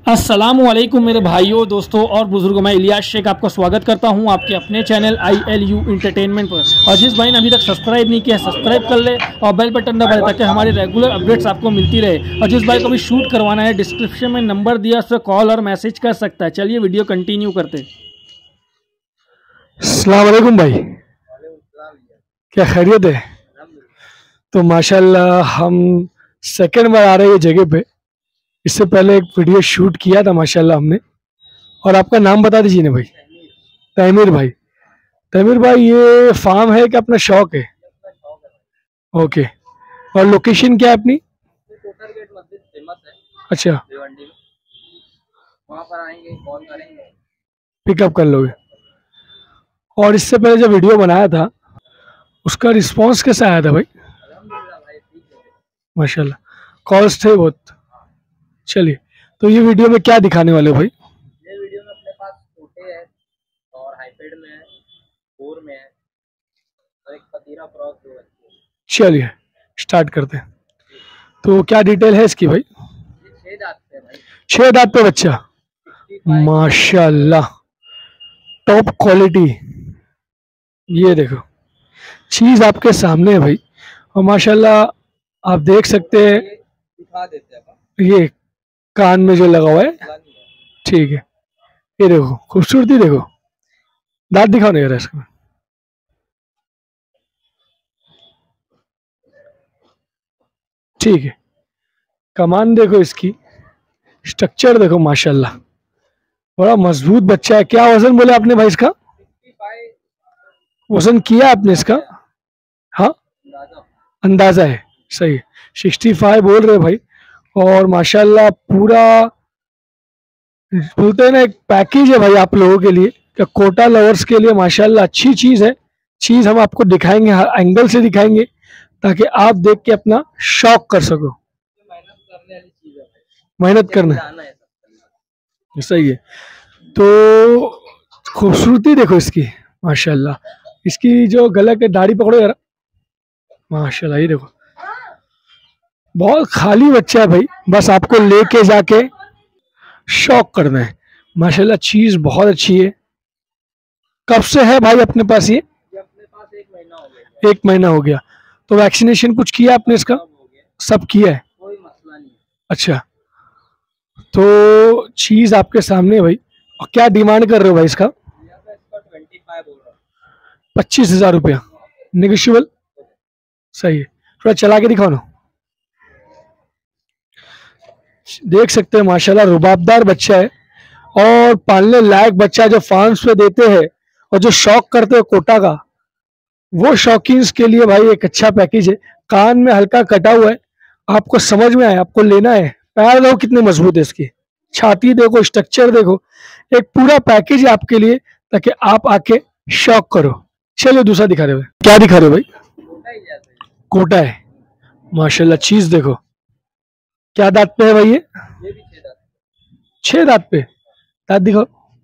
अस्सलामुअलैकुम मेरे भाइयों, दोस्तों और बुजुर्गों। मैं इलियास शेख आपका स्वागत करता हूं आपके अपने चैनल ILU इंटरटेनमेंट पर। और जिस भाई ने अभी तक सब्सक्राइब नहीं किया सब्सक्राइब कर ले और बेल बटन दबा दे ताकि हमारी रेगुलर अपडेट्स आपको मिलती रहे। और जिस भाई को भी शूट करवाना है डिस्क्रिप्शन में नंबर दिया, उस पर कॉल और मैसेज कर सकता है। चलिए वीडियो कंटिन्यू करते। अस्सलाम वालेकुम भाई, क्या खैरियत है? तो माशाल्लाह हम सेकंड बार आ रहे हैं जगह पे। इससे पहले एक वीडियो शूट किया था माशाल्लाह हमने। और आपका नाम बता दीजिए ना भाई। तैमीर भाई। तैमीर भाई, ये फार्म है कि अपना शौक है? ओके। और लोकेशन क्या है अपनी? अच्छा, वहाँ पर आएंगे, कॉल करेंगे, पिकअप कर लोगे। और इससे पहले जो वीडियो बनाया था उसका रिस्पांस कैसा आया था भाई? अल्हम्दुलिल्लाह भाई ठीक है। माशाल्लाह, कॉल्स थे बहुत। चलिए, तो ये वीडियो में क्या दिखाने वाले हो भाई? ये वीडियो में अपने पास छोटे है और हाइब्रिड में है, 4 में है और एक पतीरा क्रॉस 2 है। चलिए स्टार्ट करते हैं। तो क्या डिटेल है इसकी भाई? ये 6 दांत पे है भाई। 6 दांत पे बच्चा, 65 माशाल्लाह, टॉप क्वालिटी। ये देखो, चीज आपके सामने है भाई। और माशाल्लाह आप देख सकते हैं, ये दिखा देते हैं अपन, ये कान में जो लगा हुआ है, पता नहीं है। ठीक है। ये देखो खूबसूरती, देखो दांत दिखाओ नहीं इसका। ठीक है, कमान देखो इसकी, स्ट्रक्चर देखो माशाल्लाह, बड़ा मजबूत बच्चा है। क्या वजन बोले आपने भाई इसका? 65 वजन किया आपने इसका? हाँ, अंदाजा। अंदाजा है, सही है। 65 बोल रहे भाई। और माशाल्लाह पूरा बोलते हैं ना, एक पैकेज है भाई आप लोगों के लिए, क्या कोटा लवर्स के लिए माशाल्लाह अच्छी चीज है। चीज हम आपको दिखाएंगे, हर एंगल से दिखाएंगे ताकि आप देख के अपना शौक कर सको। ये मेहनत करने वाली चीज है भाई, मेहनत करना जाना है सब। सही है। तो खूबसूरती देखो इसकी माशाल्लाह। इसकी जो गला के दाढ़ी पकड़ो यार, माशाल्लाह। ये देखो बहुत खाली बच्चा है भाई, बस आपको लेके जाके शौक करना है। माशाल्लाह चीज बहुत अच्छी है। कब से है भाई अपने पास ये? ये अपने पास 1 महीना हो गया, 1 महीना हो गया। तो वैक्सीनेशन कुछ किया आपने इसका? सब हो गया, सब किया है, कोई मसला नहीं है। अच्छा। तो चीज आपके सामने है भाई। और क्या डिमांड कर रहे हो भाई इसका? यहाँ पे इसका 25 बोल रहा हूँ। 25,000 रुपया नेगोशियबल, सही है। थोड़ा चला के दिखाओ ना। देख सकते हैं माशाल्लाह रुबाबदार बच्चा है और पालने लायक बच्चा है। जो फार्म्स पे देते हैं और जो शौक करते हैं कोटा का, वो शौकीन्स के लिए भाई एक अच्छा पैकेज है। कान में हल्का कटा हुआ है, आपको समझ में आए, आपको लेना है। पैर देखो कितने मजबूत है इसकी, छाती देखो, स्ट्रक्चर देखो, एक पूरा पैकेज है आपके लिए ताकि आप आके शौक करो। चलिए दूसरा दिखा रहे हो। क्या दिखा रहे हो भाई? छोटा ही जैसे है। कोटा है, माशाल्लाह। चीज देखो, क्या दांत पे है भाई ये? ये भी 6 दांत। 6 दांत पे। दांत दिखाओ।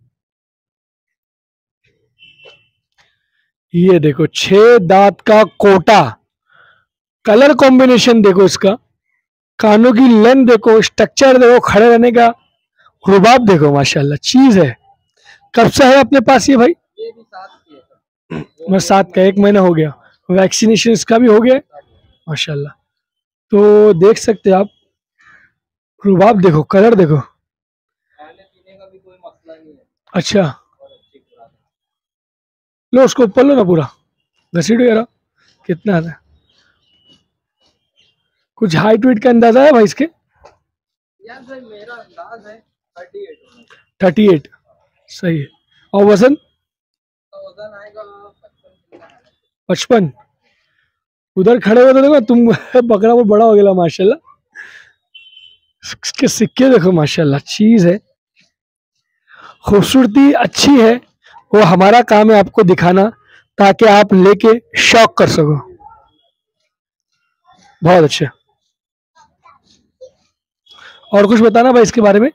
ये देखो 6 दांत का कोटा। कलर कॉम्बिनेशन देखो इसका, कानों की लेंथ देखो, स्ट्रक्चर देखो, खड़े रहने का रुबाब देखो, माशाल्लाह चीज है। कब से है अपने पास ये भाई? ये भी 7 की है सर। मैं 7 का, 1 महीना हो गया। वैक्सीनेशन इसका भी हो गया माशाल्लाह। तो देख सकते हैं आप, रुबाब देखो, कलर देखो। खाने पीने का भी कोई मसला नहीं है अच्छा, और अच्छी खुराक है। लो उसको ऊपर लो ना पूरा, घसीटो यार। कितना आता है? कुछ हाइट वेट का अंदाजा है भाई इसके? यार भाई मेरा अंदाज है 38 होना। 38, सही है। और वजन? तो वजन आएगा 55 किलो का है। 55। उधर खड़े हुए तो देखो तुम बकरा वो बड़ा हो गया माशाल्लाह। इसके सिक्के देखो माशाल्लाह, चीज है। खूबसूरती अच्छी है, वो हमारा काम है आपको दिखाना ताकि आप लेके शौक कर सको। बहुत अच्छा। और कुछ बताना भाई इसके बारे में?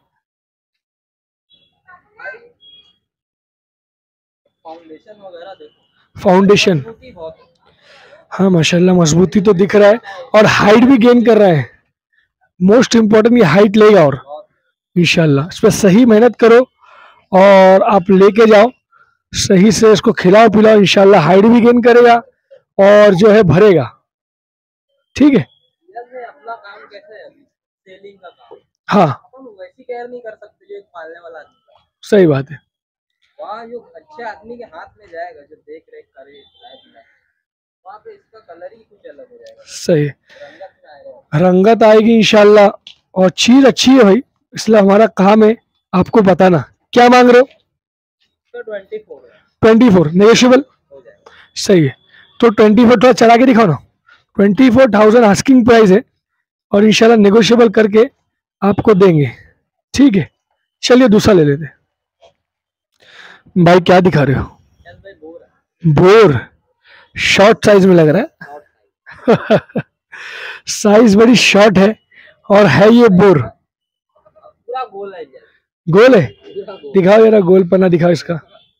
फाउंडेशन वगैरह देखो, फाउंडेशन, मजबूती बहुत है। हाँ माशाल्लाह मजबूती तो दिख रहा है और हाइट भी गेन कर रहा है। मोस्ट इम्पोर्टेंट ये हाइट लेगा और बहुत इंशाल्लाह। इस पर सही मेहनत करो और आप लेके जाओ, सही से इसको खिलाओ पिलाओ, इंशाल्लाह हाइट भी गेन करेगा और जो है भरेगा। ठीक है। में अपना काम कैसे है अभी, सेलिंग का काम, हाँ अपन वैसी केयर नहीं कर सकते जो एक पालने वाला आदमी का। सही बात है। वहाँ जो अच्छे आदमी के हाथ में जाएगा, जो देख रेख करे वहाँ पे इसका कलर ही कुछ अलग हो जाएगा, सही रंगत में आएगा। रंगत आएगी इंशाल्लाह, और चीज अच्छी है भाई, इसलिए हमारा काम है आपको बताना। क्या मांग रहे हो? तो 24 है, 24 नेगोशिएबल। हो जाएगा। सही है, तो 24 थोड़ा चला के दिखाओ ना। 24,000 आस्किंग प्राइस है और इंशाल्लाह नेगोशिएबल करके आपको देंगे। ठीक है, चलिए दूसरा ले लेते हैं। भाई क्या दिखा रहे हो? यस भाई, बोर है। बोर, शॉर्ट साइज में लग रहा है। साइज बड़ी शॉर्ट है और है ये बोर। पूरा गोल है यार, गोल है? पूरा गोल। दिखाओ जरा गोल पन्ना दिखाओ इसका।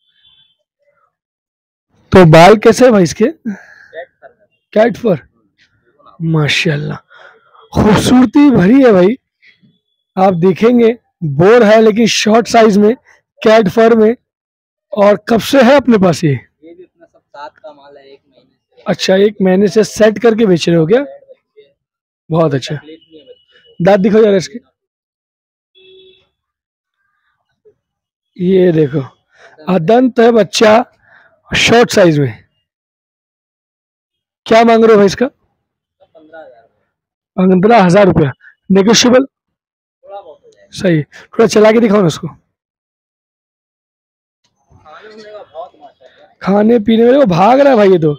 तो बाल कैसे है भाई इसके? रेड करना है। कैट फर, माशाल्लाह खूबसूरती भरी है भाई। आप देखेंगे बोर है लेकिन शॉर्ट साइज में, कैट फर में। और कब से है अपने पास ये? ये भी अपना सब साथ का माल है, 1 महीने से। अच्छा, 1 महीने से सेट करके बेच रहे हो क्या? बच्चे, बहुत अच्छा। तकलीफ नहीं है बच्चे को। दांत दिखाओ यार इसके। ये देखो, अदंत है बच्चा, शॉर्ट साइज में। क्या मांग रहे हो भाई इसका? 15,000 15,000 रुपया नेगोशिएबल। थोड़ा बहुत हो जाएगा। सही, थोड़ा चला के दिखाओ ना उसको। खाने होने का बहुत माशा है। खाने पीने में वो भाग रहा है भाई, ये तो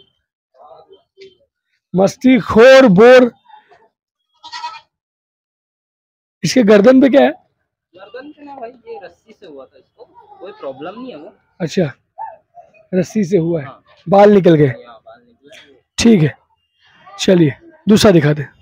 मस्ती खोर बोर। इसके गर्दन पे क्या है? गर्दन पे ना भाई, ये रस्सी से हुआ था, इसको कोई प्रॉब्लम नहीं है वो। अच्छा, रस्सी से हुआ है, हाँ, बाल निकल गए। यहाँ बाल निकला है वो। ठीक है, चलिए दूसरा दिखा दे।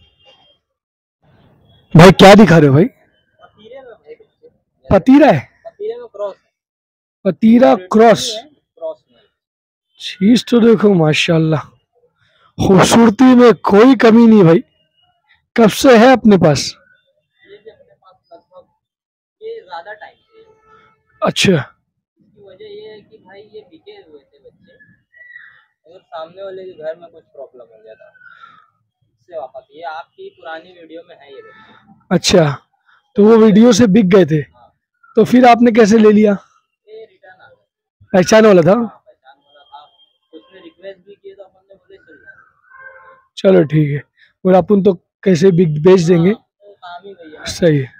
भाई क्या दिखा रहे हो भाई? पतीरे में भाई बच्चे, पतीरा है? पतीरे में क्रॉस है। पतीरा क्रॉस। क्रॉस में चीज तो देखो माशाल्लाह, खूबसूरती में कोई कमी नहीं भाई। कब से है अपने पास? ये भी अपने पास लगभग, ये ज्यादा टाइम से है। अच्छा, इसकी वजह ये है कि भाई ये बिके हुए थे बच्चे, अगर सामने वाले के घर में कुछ प्रॉब्लम हो गया था, इससे वापस ये आपकी पुरानी वीडियो में है ये बच्चे। अच्छा, तो वो वीडियो से बिक गए थे, हाँ, तो फिर आपने कैसे ले लिया? ये रिटर्न आ गया। पहचान वाला था? हाँ, पहचान वाला था, उसने रिक्वेस्ट भी किया तो अपन ने बोले चल जाए। चलो ठीक है, और अपन तो कैसे बिक बेच देंगे। तो काम ही भैया। सही है,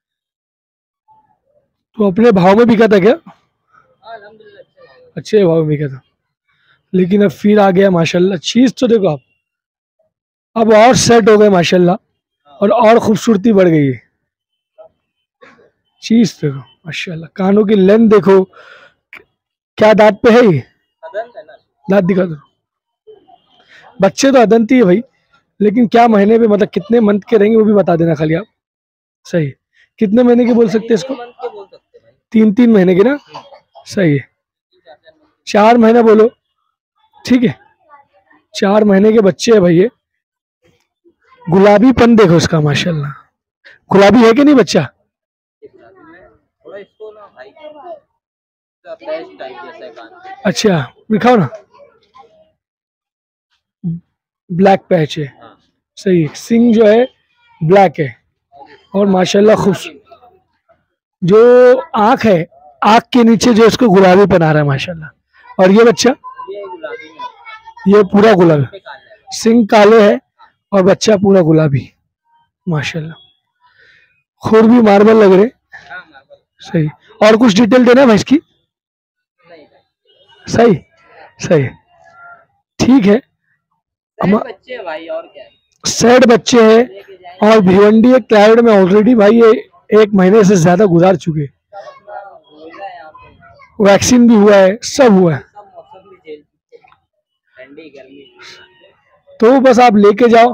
तो अपने भाव में बिका था क्या? हाँ, अल्हम्दुलिल्लाह अच्छे भाव में। अच्छे भाव में बिका था, लेकिन अब फिर आ गया माशाल्लाह। चीज तो देखो आप, अब और सेट हो गए माशाल्लाह, और खूबसूरती बढ़ गई है। चीज देखो माशाल्लाह, कानों की लेंथ देखो, क्या दांत पे है ये? अदंत है ना। दांत दिखा दो। बच्चे तो अदंत ही है भाई, लेकिन क्या महीने पे, मतलब कितने मंथ के रहेंगे वो भी बता देना खाली आप। सही, कितने महीने के बोल सकते हैं इसको? 3 मंथ के बोल सकते हैं भाई। 3-3 महीने के ना? सही है, 3-4 मंथ। 4 महीना बोलो। ठीक है, 4 महीने के बच्चे है भाई ये। गुलाबीपन देखो इसका माशाल्लाह, गुलाबी है कि नहीं बच्चा? थोड़ा इसको ना भाई, पैच टाइप जैसा है कान। अच्छा दिखाओ ना, ब्लैक पैच है। हाँ, सही है, सिंग जो है ब्लैक है और माशाल्लाह खूबसूरत। जो आंख है, आंख के नीचे जो इसको गुलाबी पन आ रहा है माशाल्लाह। और ये बच्चा, ये गुलाबी में ये पूरा गुलाबी, पे काला है। सिंग काले है और बच्चा पूरा गुलाबी माशाल्लाह। खुर भी मार्बल लग रहे। हाँ, मार्बल। सही, और कुछ डिटेल देना है भाई इसकी? नहीं भाई, सही, सही, ठीक है। सेट बच्चे हैं भाई, और क्या है। सेट बच्चे हैं लेके जाए और भिवंडी एक क्लाइड में ऑलरेडी भाई ये 1 महीने से ज्यादा गुजार चुके। अपना रोजा है यहाँ पे, वैक्सीन भी हुआ है, सब हुआ है, सब मौसम भी झेल चुके हैं, ठंडी गर्मी। तो बस आप लेके जाओ।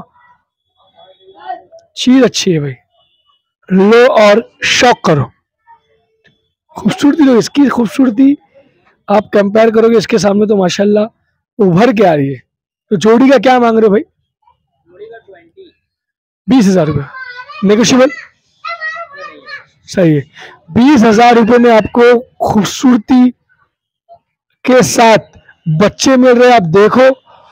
चीज अच्छी है भाई, लो और शौक करो। खूबसूरती तो इसकी खूबसूरती आप कंपेयर करोगे इसके सामने तो माशाल्लाह उभर के आ रही है। तो जोड़ी का क्या मांग रहे हो भाई? जोड़ी का 20 20,000 रुपया नेगोशिएबल। नहीं है। सही है। 20,000 रुपये में आपको खूबसूरती के साथ बच्चे मिल रहे हैं। आप देखो,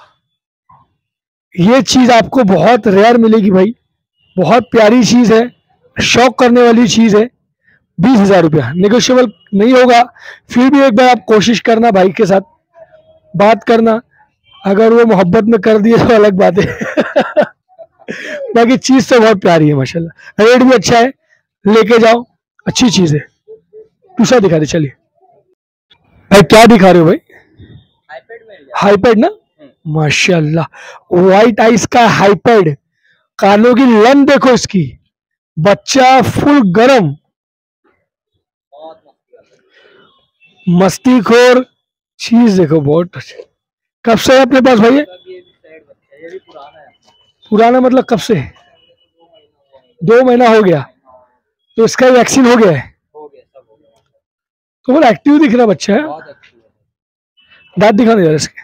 ये चीज आपको बहुत रेयर मिलेगी भाई, बहुत प्यारी चीज है, शौक करने वाली चीज है। 20,000 रुपया नेगोशिएबल नहीं होगा, फिर भी एक बार आप कोशिश करना, भाई के साथ बात करना। अगर वो मोहब्बत में कर दिए तो अलग बात है। बाकी चीज तो बहुत प्यारी है माशाल्लाह, रेट भी अच्छा है, लेके जाओ, अच्छी चीज है। दूसरा दिखा दे, चलिए भाई। क्या दिखा रहे हो भाई? आईपैड में हाईपैड ना, माशाल्लाह व्हाइट आइस का हाईपैड। कानों की लन देखो इसकी, बच्चा फुल गरम, बहुत मस्ती करता है। मस्तीखोर चीज देखो, बहुत अच्छी। कब से है अपने पास भाई ये? सब ये भी साइड बच्चा है, ये भी पुराना है। पुराना मतलब कब से? 2 महीना हो गया। तो इसका वैक्सीन हो गया है, हो गया, सब हो गया। तो बड़ा एक्टिव दिख रहा बच्चा है। बहुत अच्छी है। दांत दिखाने यार इसके,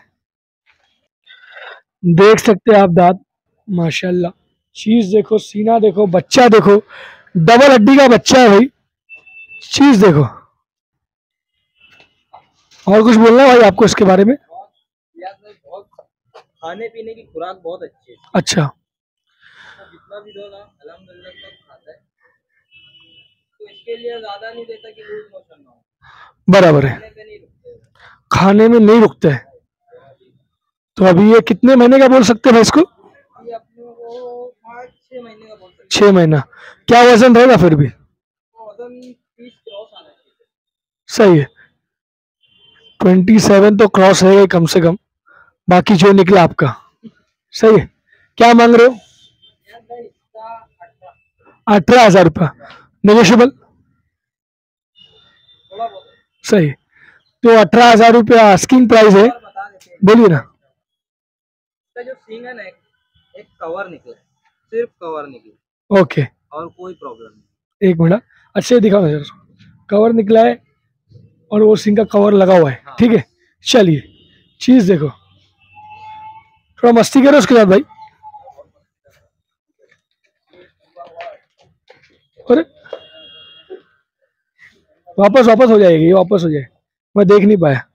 देख सकते हैं आप दांत, माशाल्लाह। चीज देखो, सीना देखो, बच्चा देखो, डबल हड्डी का बच्चा है भाई। चीज देखो। और कुछ बोलना है भाई आपको इसके बारे में? बहुत खाने पीने की खुराक बहुत अच्छी है। अच्छा, तो जितना भी दो ना अल्हम्दुलिल्लाह सब खाता है। तो इसके लिए ज्यादा नहीं देता कि लूज मोशन ना हो। बराबर है, खाने पे नहीं रुकते। खाने में नहीं रुकते हैं। तो अभी ये कितने महीने का बोल सकते हैं भाई इसको? ये अपने को 5-6 महीने का बोल सकते 6 महीना। क्या वजन रहेगा फिर भी? हैं। तो वजन 30 क्रॉस आना चाहिए। सही है, 27 तो क्रॉस है कम से कम, बाकी जो निकला आपका सही है। क्या मांग रहे हो? यार भाई इसका 18,000 रुपया नेगोशिएबल? थोड़ा बहुत सही है। तो 18,000 रुपया आस्किंग प्राइस है, और बता देते हैं। बोलिए ना। इसका जो सींग है ना, एक कवर निकला, सिर्फ कवर निकला ओके, और कोई प्रॉब्लम नहीं। एक मिनट, अच्छे से दिखाओ नजर। कवर निकला है और वो सिंह का कवर लगा हुआ है, ठीक है। चलिए, चीज देखो, थोड़ा मस्ती करो उसके साथ भाई। अरे वापस वापस हो जाएगी, ये वापस हो जाए, मैं देख नहीं पाया।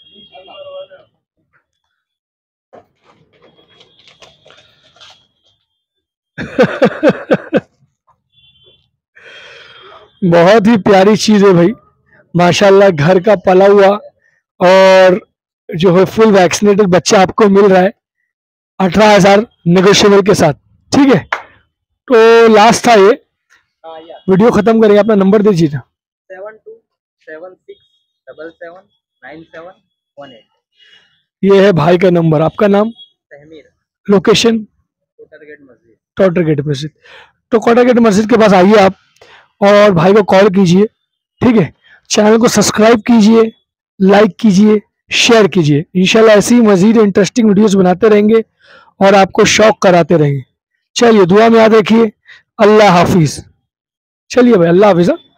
बहुत ही प्यारी चीज है भाई, माशाल्लाह। घर का पला हुआ और जो है फुल वैक्सीनेटेड बच्चा आपको मिल रहा है 18,000 नेगोशिएबल के साथ, ठीक है। तो लास्ट था ये, हाँ यार, वीडियो खत्म करेंगे, अपना नंबर दीजिए ना। 72769718। ये है भाई का नंबर। आपका नाम, तहमीर, लोकेशन? कोटर गेट मस्जिद। टॉटर गेट मस्जिद। तो कॉटर गेट मस्जिद के पास आइए आप और भाई को कॉल कीजिए, ठीक है। चैनल को सब्सक्राइब कीजिए, लाइक कीजिए, शेयर कीजिए। इंशाल्लाह ऐसी ही मजीद इंटरेस्टिंग वीडियोस बनाते रहेंगे और आपको शौक कराते रहेंगे। चलिए, दुआ में याद रखिए। अल्लाह हाफिज। चलिए भाई, अल्लाह हाफिज।